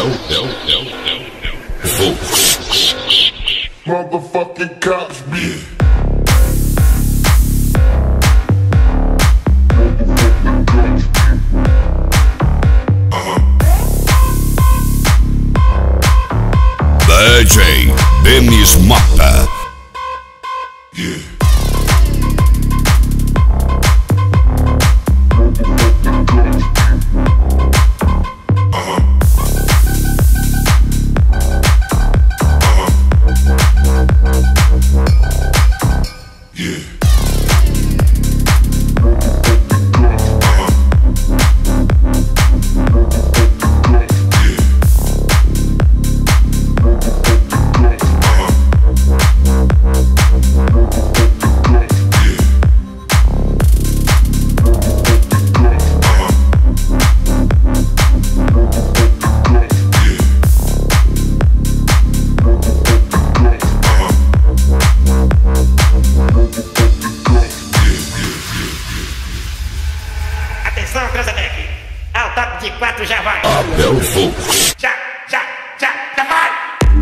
Motherfucking Cosby. DJ Denis Mota. Yeah. Atenção, Transamérica! Ao toque de 4 já vai! Abel Fogo. Já vai!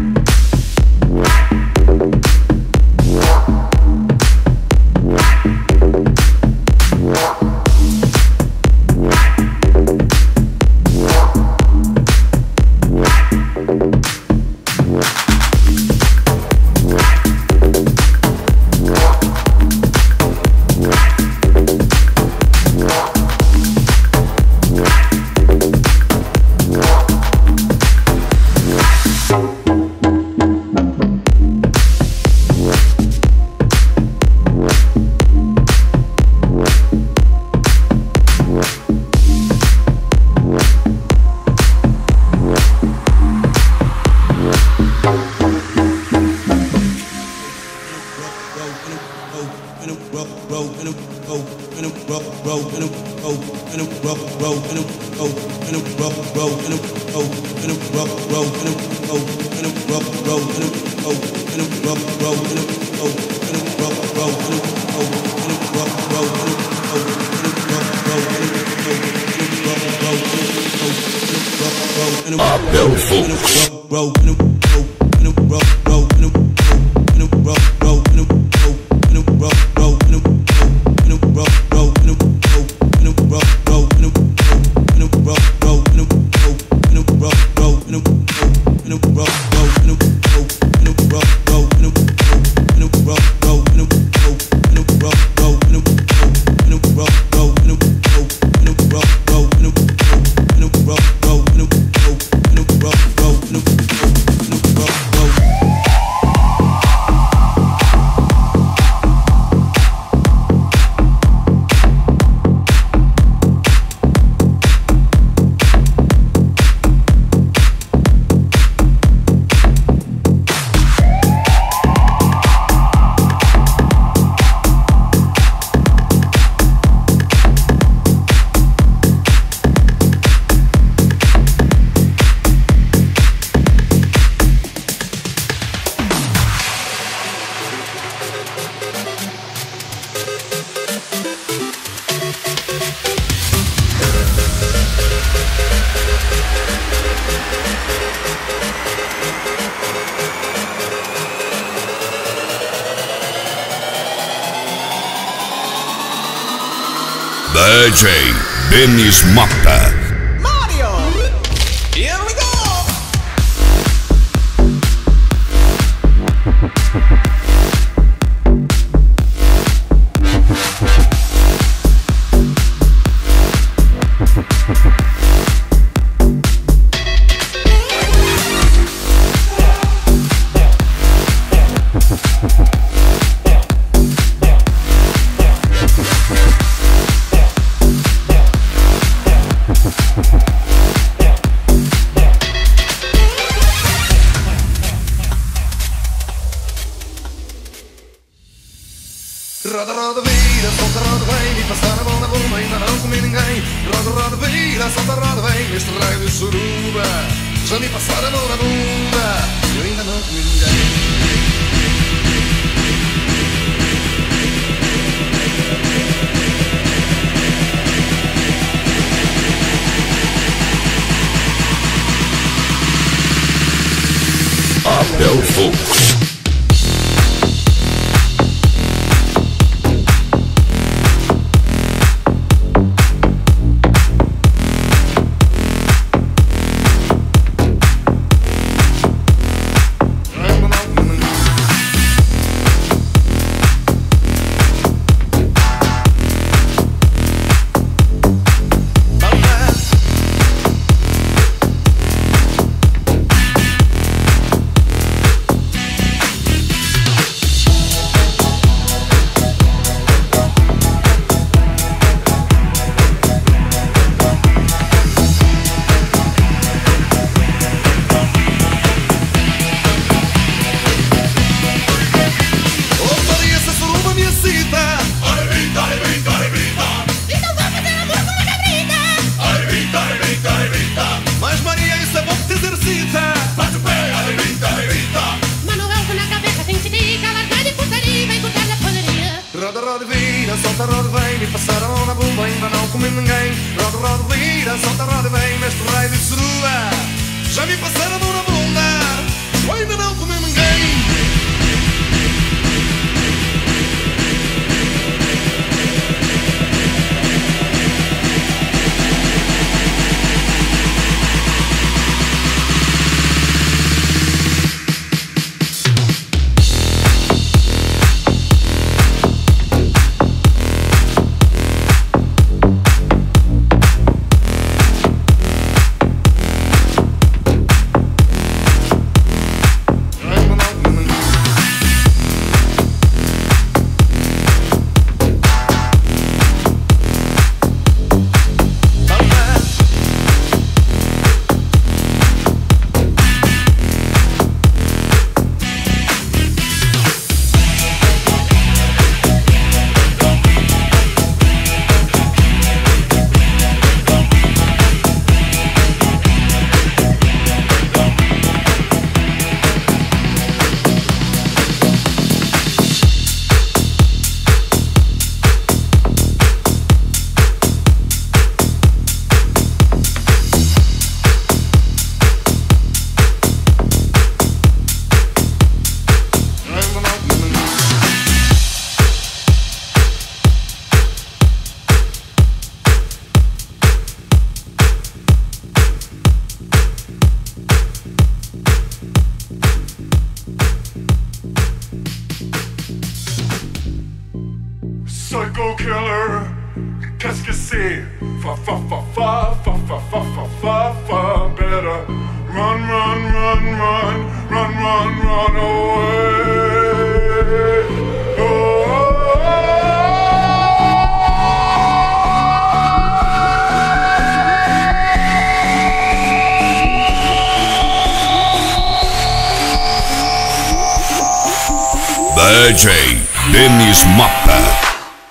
Abel Fogo. DJ Denis Mota. Mario! Here we go! Roda, roda, vira, solta, roda, vem, e passar a bola por meio, ainda não comi ninguém. Roda, roda, vira, solta, roda, vem, este raio de suruba. Já me passaram a mão na bunda, eu ainda não comi ninguém. solta, roda, vem. Me passaram na bomba, ainda não comi ninguém. Roda, roda, vira, solta, roda, vem. Mestre rei de surua, já me passaram na bunda, ainda não comi ninguém. Psycho killer, qu'est-ce que c'est? Fa fa fa fa fa fa fa fa fa fa. Better run, run, run, run, run, run, run away. DJ Denis Mota.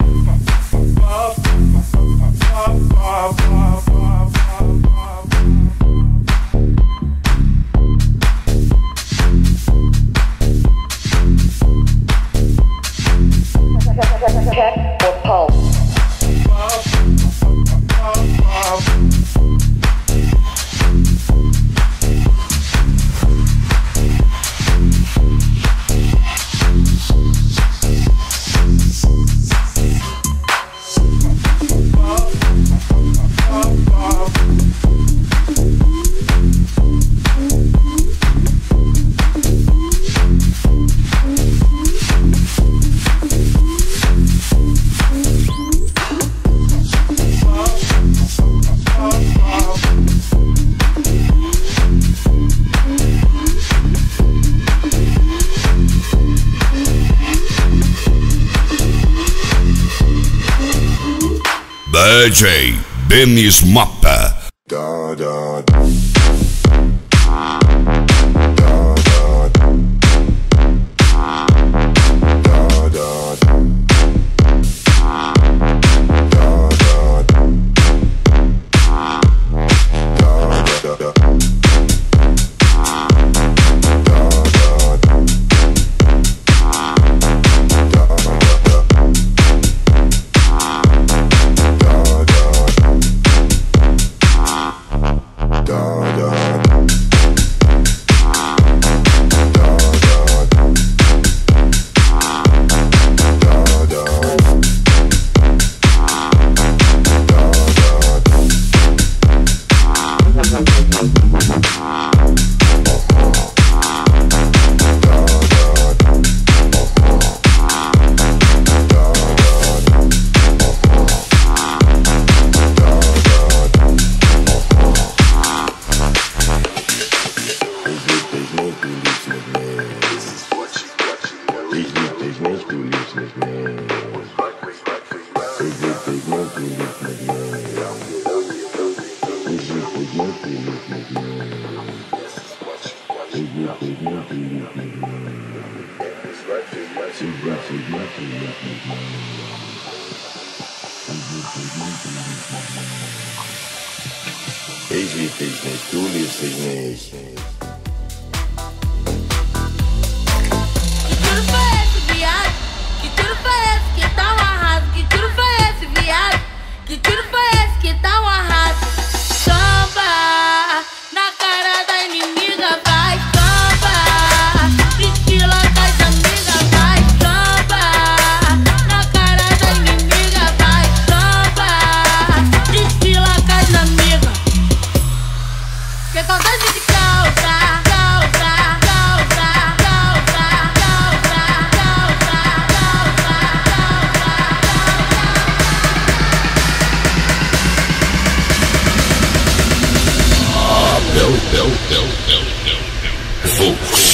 DJ Denis Mota. Da da. Ich lieb dich nicht, du liebst dich nicht. Que tiro foi esse, viado? Que tiro foi esse? Que tá um arraso? Que tiro Fogo.